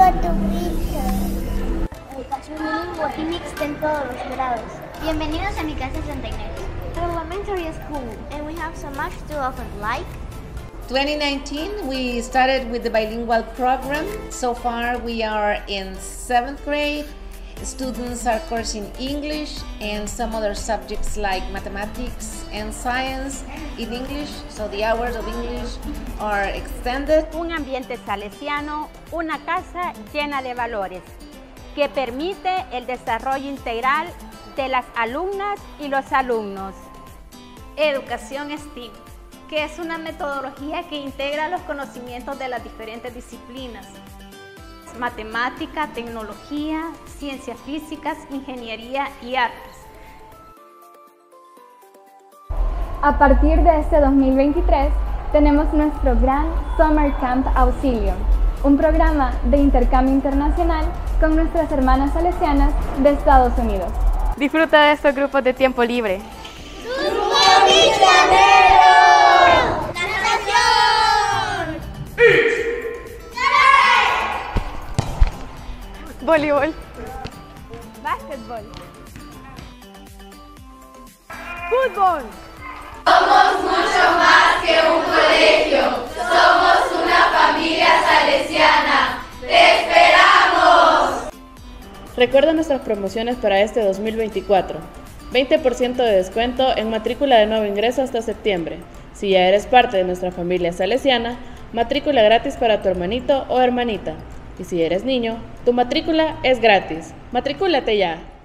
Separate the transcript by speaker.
Speaker 1: tu brisa. Educación bilingüe y mixta en todos los grados. Bienvenidos a mi casa Santa Inés. Elementary school, and we have so much to offer, like
Speaker 2: 2019, we started with the bilingual program. So far, we are in 7th grade. Students are coursing English and some other subjects like mathematics and science in English, so the hours of English are extended.
Speaker 3: Un ambiente salesiano, una casa llena de valores que permite el desarrollo integral de las alumnas y los alumnos.
Speaker 4: Educación STEAM, que es una metodología que integra los conocimientos de las diferentes disciplinas: matemática, tecnología, ciencias físicas, ingeniería y artes.
Speaker 5: A partir de este 2023 tenemos nuestro gran Summer Camp Auxilio, un programa de intercambio internacional con nuestras hermanas salesianas de Estados Unidos.
Speaker 6: Disfruta de estos grupos de tiempo libre.
Speaker 1: ¡Grupo Misionero! ¡Natación!
Speaker 6: Voleibol.
Speaker 3: Básquetbol. Fútbol.
Speaker 7: Somos mucho más que un colegio. Somos una familia salesiana. ¡Te esperamos!
Speaker 8: Recuerda nuestras promociones para este 2024. 20% de descuento en matrícula de nuevo ingreso hasta septiembre. Si ya eres parte de nuestra familia salesiana, matrícula gratis para tu hermanito o hermanita. Y si eres niño, tu matrícula es gratis. ¡Matricúlate ya!